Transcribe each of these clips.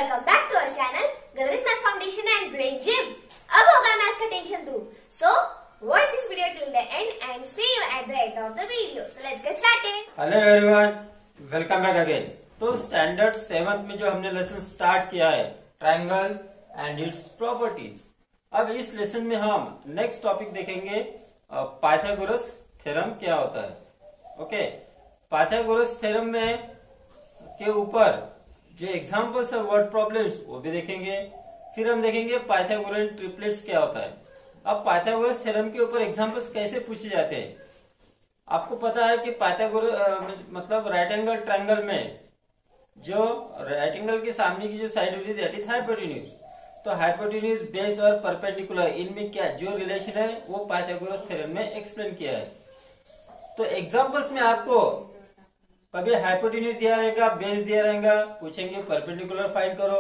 Welcome back to our channel गदरिस maths foundation and brain gym. अब होगा maths का टेंशन दूर। So watch this video till the end and see you at the end of the video. So let's get started. Hello everyone, welcome back again. तो standard 7th में जो हमने lesson start किया है triangle and its properties, अब इस lesson में हम नेक्स्ट टॉपिक देखेंगे पाइथागोरस थ्योरम क्या होता है। ओके, पाइथागोरस थ्योरम में के ऊपर जो एग्जांपल्स है वर्ड प्रॉब्लम्स वो भी देखेंगे। फिर हम देखेंगे पाइथागोरन ट्रिपलेट्स क्या होता है। अब पाइथागोरस थ्योरम के ऊपर एग्जांपल्स कैसे पूछे जाते हैं। आपको पता है कि पाइथागोरस मतलब राइट एंगल ट्रायंगल में जो राइट एंगल के सामने की जो साइड होती है दैट इज हाइपोटेन्यूज। तो हाइपोटेन्यूज, बेस और परपेंडिकुलर, इनमें क्या जो रिलेशन है वो पाइथागोरस थ्योरम में एक्सप्लेन किया है। तो एग्जांपल्स में आपको कभी हाइपोटेन्यूज दिया रहेगा, बेस दिया रहेगा, पूछेंगे परपेंडिकुलर फाइंड करो,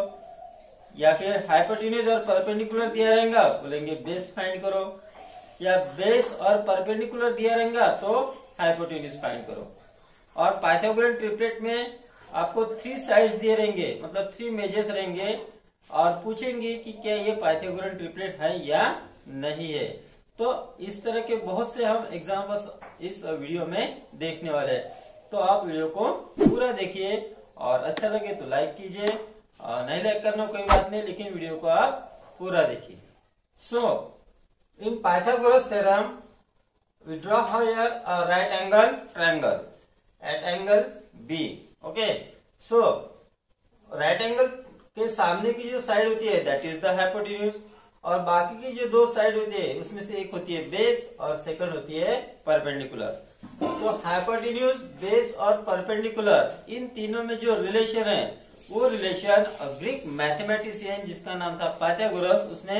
या फिर हाइपोटेन्यूज और परपेंडिकुलर दिया रहेगा बोलेंगे बेस फाइंड करो, या बेस और परपेंडिकुलर दिया रहेगा तो हाइपोटेन्यूज फाइंड करो। और पाइथागोरन ट्रिपलेट में आपको 3 साइड्स दिए रहेंगे, मतलब 3 मेजर्स रहेंगे और पूछेंगे कि क्या ये पाइथागोरन ट्रिपलेट है या नहीं है। तो इस तरह के बहुत से हम एग्जाम्पल्स इस वीडियो में देखने वाले हैं। तो आप वीडियो को पूरा देखिए और अच्छा लगे तो लाइक कीजिए, और नहीं लाइक करना कोई बात नहीं, लेकिन वीडियो को आप पूरा देखिए। So in Pythagoras theorem we draw here a right angle triangle at angle B. Okay, so right angle के सामने की जो साइड होती है दैट इज द हाइपोटेन्यूज, और बाकी की जो 2 साइड होती है उसमें से एक होती है बेस और सेकंड होती है परपेंडिकुलर। तो हाइपोटेन्यूज, बेस और परपेंडिकुलर इन तीनों में जो रिलेशन है वो रिलेशन ग्रीक मैथमेटिशियन जिसका नाम था पाइथागोरस, उसने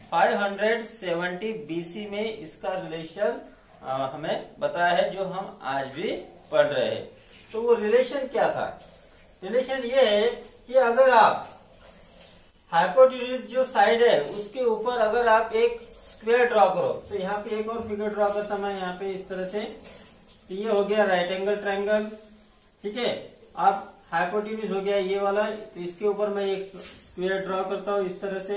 570 बीसी में इसका रिलेशन हमें बताया है, जो हम आज भी पढ़ रहे हैं। तो वो रिलेशन क्या था? रिलेशन ये है कि अगर आप हाइपोटेन्यूज जो साइड है उसके ऊपर अगर आप एक स्क्वायर ड्रॉ करो, तो यहाँ पे एक और फिगर ड्रॉ करता मैं यहाँ पे इस तरह से, तो ये हो गया राइट एंगल ट्रायंगल। ठीक है, आप हाइपोटेन्यूज हो गया ये वाला, तो इसके ऊपर मैं एक स्क्वायर ड्रॉ करता हूँ इस तरह से।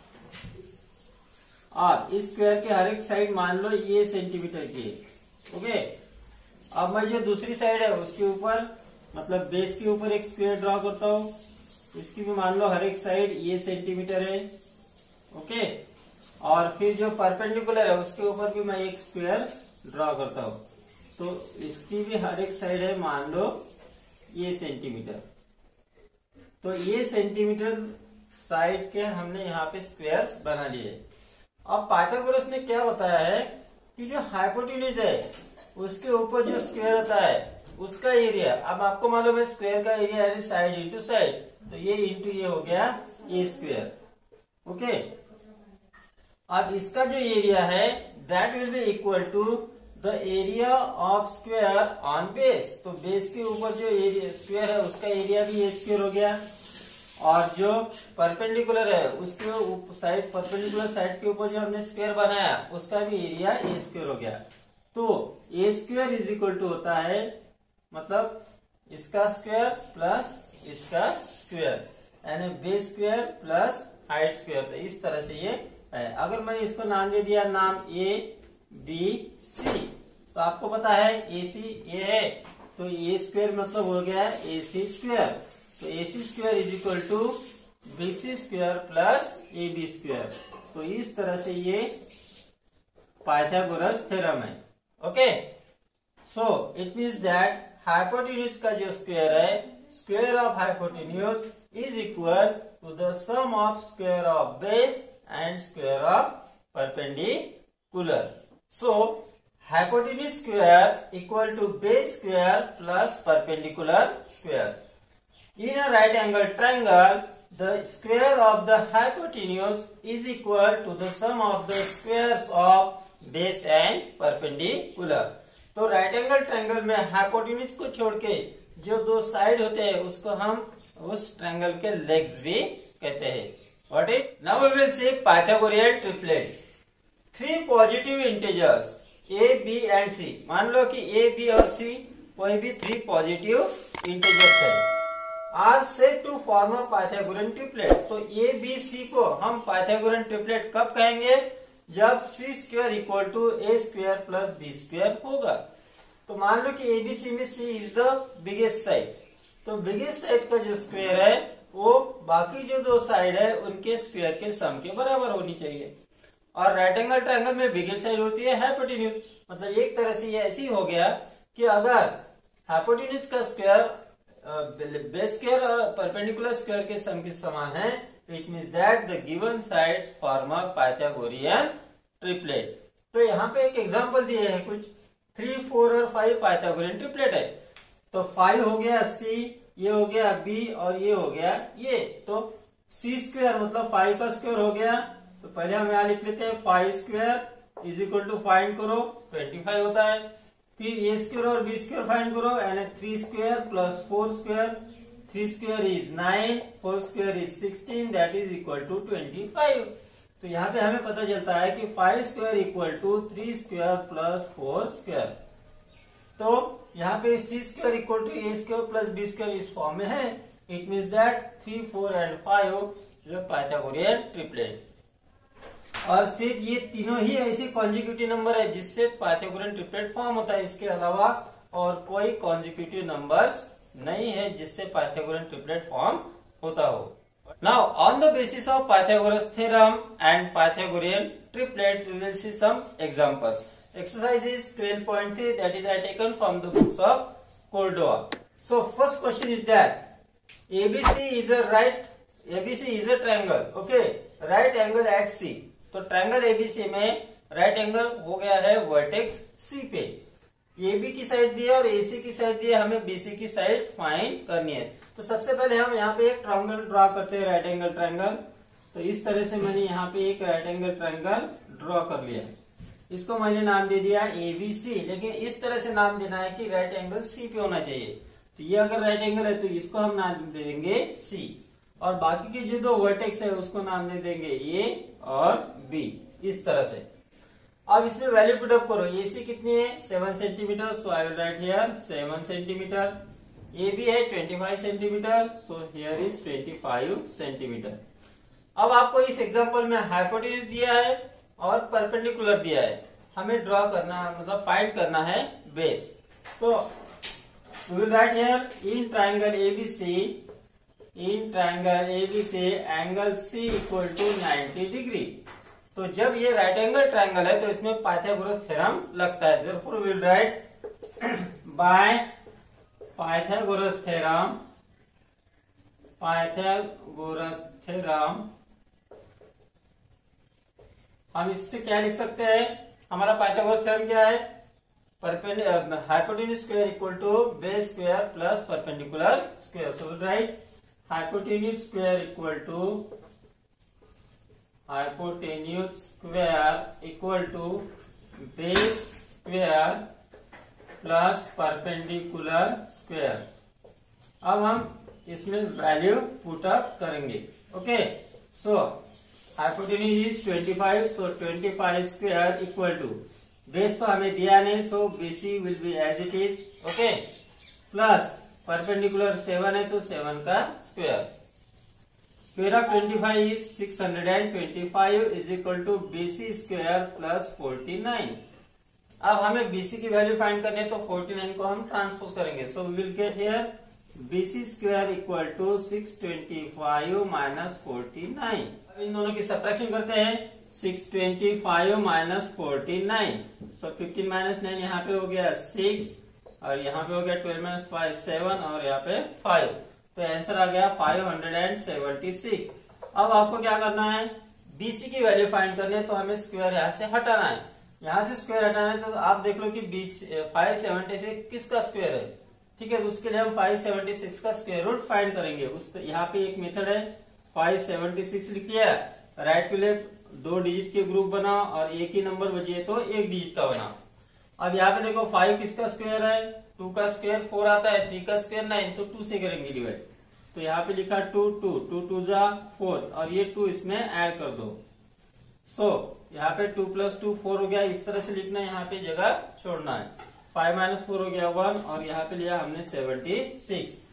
आप इस स्क्वायर के हर एक साइड मान लो ये सेंटीमीटर की है। ओके, अब मैं जो दूसरी साइड है उसके ऊपर मतलब बेस के ऊपर एक स्क्वायर ड्रॉ करता हूँ, इसकी भी मान लो हर एक साइड ये सेंटीमीटर है। ओके, और फिर जो परपेंडिकुलर है उसके ऊपर भी मैं एक स्क्वायर ड्रॉ करता हूँ, तो इसकी भी हर एक साइड है मान लो ये सेंटीमीटर। तो ये सेंटीमीटर साइड के हमने यहाँ पे स्क्वायर्स बना लिए। अब पाइथागोरस ने क्या बताया है कि जो हाइपोटेन्यूज है उसके ऊपर जो स्क्वायर होता है उसका एरिया, अब आपको मालूम है स्क्वायर का एरिया है साइड इंटू साइड, तो ये इंटू ये हो गया ए स्क्वायर। ओके, अब इसका जो एरिया है that will be equal to the area of square on base. तो बेस के ऊपर जो एरिया स्क्वायर है उसका एरिया भी ए स्क्वायर हो गया, और जो परपेंडिकुलर है उसके साइड परपेंडिकुलर साइड के ऊपर जो हमने स्क्वायर बनाया उसका भी एरिया ए स्क्वायर हो गया। तो A square is equal to होता है मतलब इसका स्क्वायर प्लस इसका स्क्वायर, यानी base square plus height square. तो इस तरह से ये है। अगर मैंने इसको नाम दे दिया नाम ए बी सी, तो आपको पता है ए सी ए है, तो ए स्क्वायर मतलब हो गया ए सी स्क्वायर। तो A C square is equal to B C square plus A B square. तो इस तरह से ये पाइथागोरस थ्योरम है। Okay, so it means that hypotenuse का जो स्क्वायर है, square of hypotenuse is equal to the sum of square of base and square of perpendicular. So hypotenuse square equal to base square plus perpendicular square. In a right angle triangle, the square of the hypotenuse is equal to the sum of the squares of base and perpendicular. तो right angle triangle में hypotenuse को छोड़ के जो 2 side होते हैं उसको हम उस ट्रायंगल के लेग्स भी कहते हैं। What is? Now we will see Pythagorean triplets. 3 positive integers a, b and c। मान लो कि a, b और c कोई भी 3 पॉजिटिव इंटीजर्स है। Are said to form a Pythagorean triplet. तो ए बी सी को हम पाइथागोरन ट्रिपलेट कब कहेंगे? जब C square equal to A square plus B square होगा। तो मान लो कि एबीसी में C is the biggest side, तो बिगेस्ट साइड का जो स्क्वायर है वो बाकी जो दो साइड है उनके स्क्वायर के सम के बराबर होनी चाहिए। और राइट एंगल ट्रायंगल में बिगेस्ट साइड होती है हाइपोटेन्यूज। मतलब एक तरह से ये ऐसी हो गया कि अगर हाइपोटेन्यूज का स्क्वायर बेस स्क्वायर और परपेंडिकुलर स्क्वायर के सम के समान है, it means that the given sides form a Pythagorean triplet. तो यहाँ पे एक एग्जांपल दिए हैं कुछ 3, 4 और 5 पाइथागोरियन ट्रिपलेट है। तो 5 हो गया सी, ये हो गया बी और ये हो गया ये। तो सी स्क्वायर मतलब 5 का स्क्वायर हो गया। तो पहले हम यहाँ लिख लेते हैं 5 square is equal to find करो 25 होता है। फिर ए स्क्वायर और बी स्क्वायर फाइंड करो, यानी 3 square plus 4 square, 3 square is 9, 4 square is 16, that is equal to 25। तो यहाँ पे हमें पता चलता है कि 5 square equal to 3 square plus 4 square. तो यहाँ पे C square equal to A square plus B square इस फॉर्म में है। इट मीन्स दैट 3, 4 एंड 5 जो पाइथागोरियन ट्रिपलेट। और सिर्फ ये तीनों ही ऐसे कॉन्जिक्यूटिव नंबर है जिससे पाइथागोरियन ट्रिपलेट फॉर्म होता है। इसके अलावा और कोई कॉन्जिक्यूटिव नंबर्स नहीं है जिससे पाइथागोरियन ट्रिपलेट फॉर्म होता हो। Now, on the basis of Pythagoras theorem and Pythagorean triplets, we will see some examples. Exercise is 12.3, that is I taken from the books of Cordova. So, first question is that ABC is a triangle, okay? Right angle at C. तो triangle ABC में right angle हो गया है vertex C पे। AB की side दी है और AC की साइड दी है, हमें BC की साइड फाइंड करनी है। तो सबसे पहले हम यहाँ पे एक ट्रायंगल ड्रॉ करते हैं, राइट एंगल ट्रायंगल। तो इस तरह से मैंने यहाँ पे एक राइट एंगल ट्रायंगल ड्रॉ कर लिया। इसको मैंने नाम दे दिया ABC, लेकिन इस तरह से नाम देना है कि राइट एंगल C पे होना चाहिए। तो ये अगर राइट एंगल है तो इसको हम नाम दे देंगे C, और बाकी के जो दो वर्टेक्स है उसको नाम दे देंगे A और B, इस तरह से। अब इसमें वैल्यू पुट अप करो। AC कितनी है? 7 centimetre, so I will write here 7 centimetre. AB है 25 centimetre, so here is 25 centimetre. अब आपको इस एग्जांपल में हाइपोटेन्यूज दिया है और परपेंडिकुलर दिया है, हमें ड्रॉ करना मतलब फाइंड करना है बेस। तो we will write here in triangle ABC angle C equal to 90 degree. तो जब ये राइट एंगल ट्रायंगल है तो इसमें पाइथागोरस थ्योरम लगता है। Therefore we will write by Pythagoras theorem हम इससे क्या लिख सकते हैं? हमारा पाइथागोरस थ्योरम क्या है? Hypotenuse square equal to base square plus perpendicular square. So will write hypotenuse square equal to base square plus perpendicular square। अब हम इसमें वैल्यू पुट अप करेंगे। Okay, so hypotenuse is 25, so 25 square equal to base तो हमें दिया नहीं, so BC will be as it is, okay, plus perpendicular 7 है तो 7 का square. Square of 25 is 625 is equal to BC square plus 49। अब हमें BC की वैल्यू फाइंड करनी है तो 49 को हम ट्रांसपोज करेंगे। So we will get here BC square equal to 625 minus 49। अब इन दोनों की सब्ट्रैक्शन करते हैं। 625 माइनस 49, सो 15 माइनस 9 यहाँ पे हो गया 6 और यहाँ पे हो गया 12 माइनस 5 7 और यहाँ पे 5, तो आंसर आ गया 576। अब आपको क्या करना है? BC की वैल्यू फाइंड करनी है, तो हमें स्क्वायर यहाँ से हटाना है। यहाँ से स्क्वायर हटाना है तो आप देख लो कि 576 किसका स्क्वायर है। ठीक है, तो उसके लिए हम 576 का स्क्वायर रूट फाइंड करेंगे। यहाँ पे एक मेथड है, 576 लिख लिया, राइट टू लेफ्ट 2 डिजिट के ग्रुप बना और एक ही नंबर बचे तो 1 डिजिट का बना। अब यहाँ पे देखो 5 किसका स्क्वायर है? 2 का स्क्वायर 4 आता है, 3 का स्क्वायर 9, तो 2 से करेंगे डिवाइड। तो यहाँ पे लिखा 2 2 जा 4 और ये 2 इसमें ऐड कर दो। सो यहाँ पे 2 + 2 4 हो गया। इस तरह से लिखना है, यहाँ पे जगह छोड़ना है। 5 - 4 हो गया 1 और यहाँ पे लिया हमने 76।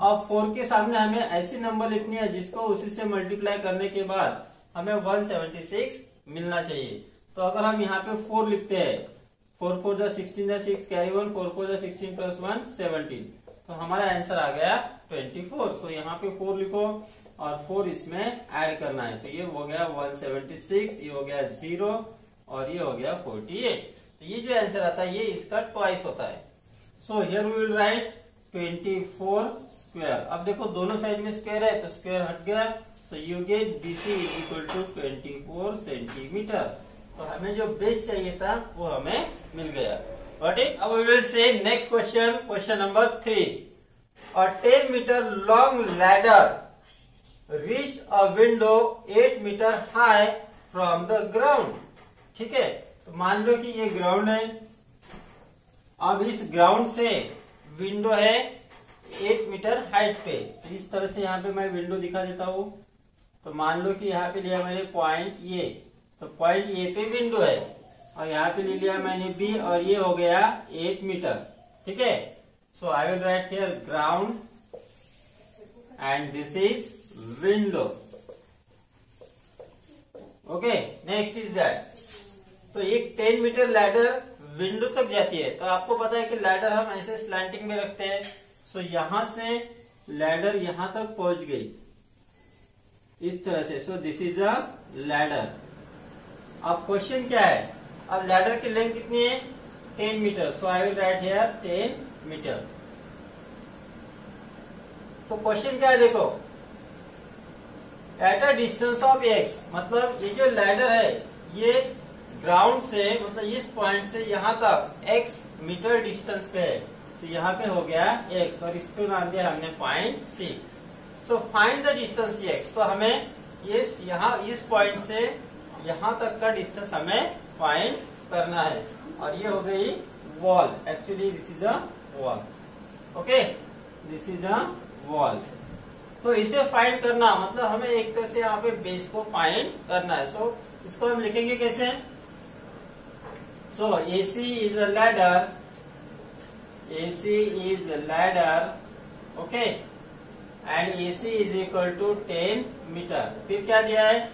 अब 4 के सामने हमें ऐसी नंबर लिखनी है जिसको उसी से मल्टीप्लाई करने के बाद हमें 176 मिलना चाहिए। तो अगर हम यहाँ पे 4 लिखते हैं, 4 4 जा 16 6 कैरी 1, 4 4 जा 16 प्लस 1 17, तो हमारा आंसर आ गया 24। सो यहाँ पे 4 लिखो और 4 इसमें ऐड करना है, तो ये हो गया 176, ये हो गया 0 और ये हो गया 48। तो ये जो आंसर आता है ये इसका ट्वाइस होता है। So here we will write 24 square. अब देखो दोनों साइड में स्क्वायर है तो स्क्वायर हट गया, तो you get BC is equal to 24 centimetre. तो हमें जो बेस चाहिए था वो हमें मिल गया। Got it? Now we will say next question, question number 3. A 10 meter long ladder reached a window 8 meter high from the ground. ठीक है, तो मान लो कि ये ग्राउंड है। अब इस ग्राउंड से विंडो है 8 मीटर हाइट पे। तो इस तरह से यहाँ पे मैं विंडो दिखा देता हूँ। तो मान लो कि यहाँ पे लिया मैंने पॉइंट ए, तो पॉइंट ए पे विंडो है और यहाँ पे ले लिया मैंने बी और ये हो गया 8 मीटर। ठीक है, so I will write here ground and this is window. Okay, next is that. तो एक 10 मीटर लैडर विंडो तक जाती है। तो आपको पता है कि लैडर हम ऐसे स्लैंटिंग में रखते हैं। सो यहां से लैडर यहां तक पहुंच गई इस तरह से। So this is a ladder. अब क्वेश्चन क्या है, अब लैडर की लेंथ कितनी है 10 metre. So I will write here 10 metre. तो क्वेश्चन क्या है देखो, at a distance of x, मतलब ये जो लैडर है ये ग्राउंड से मतलब इस पॉइंट से यहाँ तक x मीटर डिस्टेंस पे है। तो यहाँ पे हो गया x और इसको नाम दिया हमने point C। So find the distance x। तो हमें ये यहाँ इस पॉइंट से यहाँ तक का डिस्टेंस हमें फाइंड करना है। और ये हो गई wall. Actually this is a wall. Okay, this is a wall. तो इसे फाइंड करना मतलब हमें एक तरह से यहाँ पे बेस को फाइंड करना है। सो इसको हम लिखेंगे कैसे। सो AC is a ladder. AC is a ladder. Okay, and AC is equal to 10 metre. फिर क्या दिया है,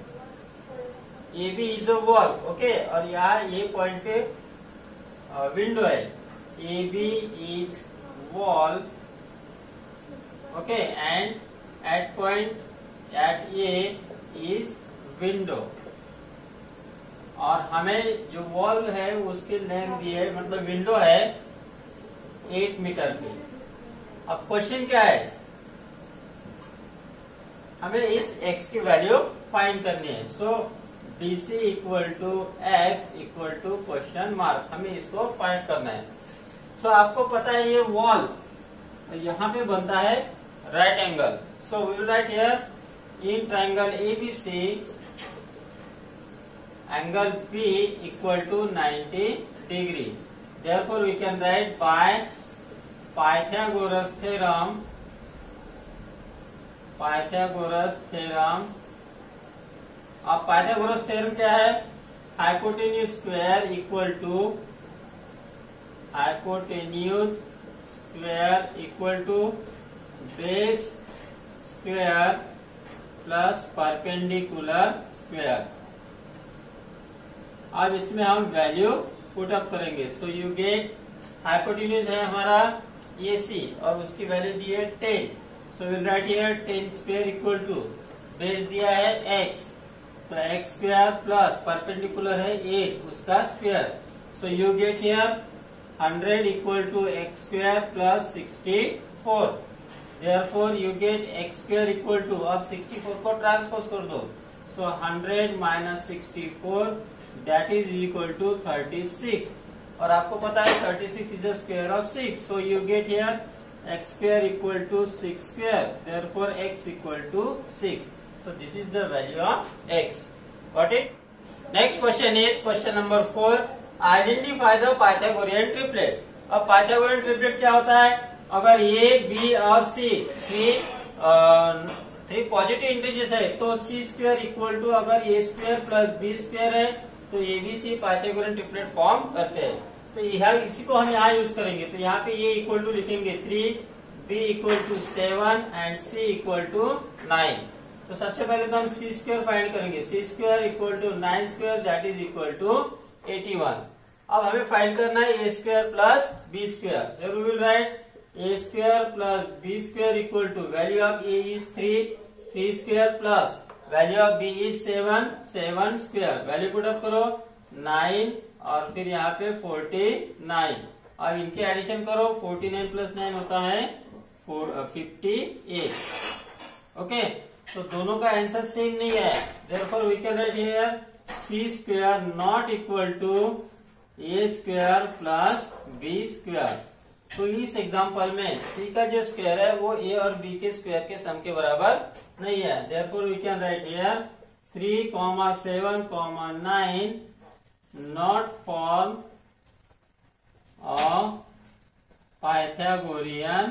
AB is a wall. Okay, और यहाँ ये पॉइंट पे विंडो है। AB is wall. Okay, and at point at A is window. और हमें जो वॉल है उसकी लेंथ दी है, मतलब विंडो है 8 मीटर की। अब क्वेश्चन क्या है, हमें इस x की वैल्यू फाइंड करनी है। So BC equal to x equal to question mark, हमें इसको फाइंड करना है। सो आपको पता है ये वॉल यहाँ पे बनता है right angle. So we will write here in triangle ABC angle P equal to 90 degree. Therefore, we can write by Pythagoras theorem. Pythagoras theorem. अब Pythagoras theorem क्या है, hypotenuse square equal to base square plus perpendicular square. अब इसमें हम value put up करेंगे। सो you gate hypotenuse है हमारा AC और उसकी वैल्यू दी है 10। So will write here 10 square equal to base दिया है x, तो x स्क्वायर प्लस परपेंडिकुलर है 8 उसका square. So you get here 100 equal to x square plus 64। Therefore you get x square equal to, अब 64 को transpose कर दो। So 100 minus 64 that is equal to 36। और आपको पता है 36 is a square of 6। so you get here x square equal to 6 square, therefore x equal to 6। so this is the value of x। got it? next question is question number 4। identify the Pythagorean triplet। अब Pythagorean triplet क्या होता है, अगर A, B और C three positive integers है तो C square equal to अगर A square plus B square है तो ABC पाइथागोरन ट्रिपलेट फॉर्म करते हैं। तो यह इसी को हम यहाँ यूज करेंगे। तो यहाँ पे ये इक्वल टू लिखेंगे 3, b equal to 7 and c equal to 9। तो सबसे पहले तो हम सी स्क्वायर फाइंड करेंगे। C square equal to 9 square that is equal to 81। अब हमें फाइंड करना है A square plus B square. We will write A square plus B square equal to value of A is 3 square plus value of B is 7 square. Value put up करो 9 और फिर यहाँ पे 49। अब इनके एडिशन करो 49 प्लस 9 होता है 58। ओके, तो दोनों का आंसर सेम नहीं है। Therefore we can write here C square not equal to A square plus B square. तो इस एग्जांपल में सी का जो स्क्वायर है वो ए और बी के स्क्वायर के सम के बराबर नहीं है। Therefore we can write here 3, 7, 9 not form of Pythagorean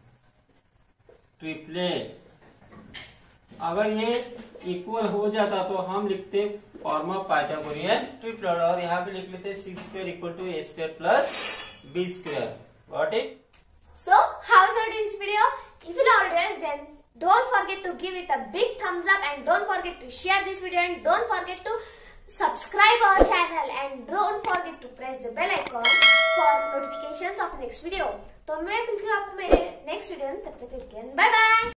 triplet. अगर ये इक्वल हो जाता तो हम लिखते फॉर्म ऑफ पाइथागोरियन ट्रिपलेट और यहाँ पे लिख लेते C square equal to A square plus B square. Got it? So, how was this video? If you loved it, then don't forget to give it a big thumbs up and don't forget to share this video and don't forget to subscribe our channel and don't forget to press the bell icon for notifications of next video. तो मैं मिलती हूँ आपको मेरे next video में, तब तक के लिए बाय बाय।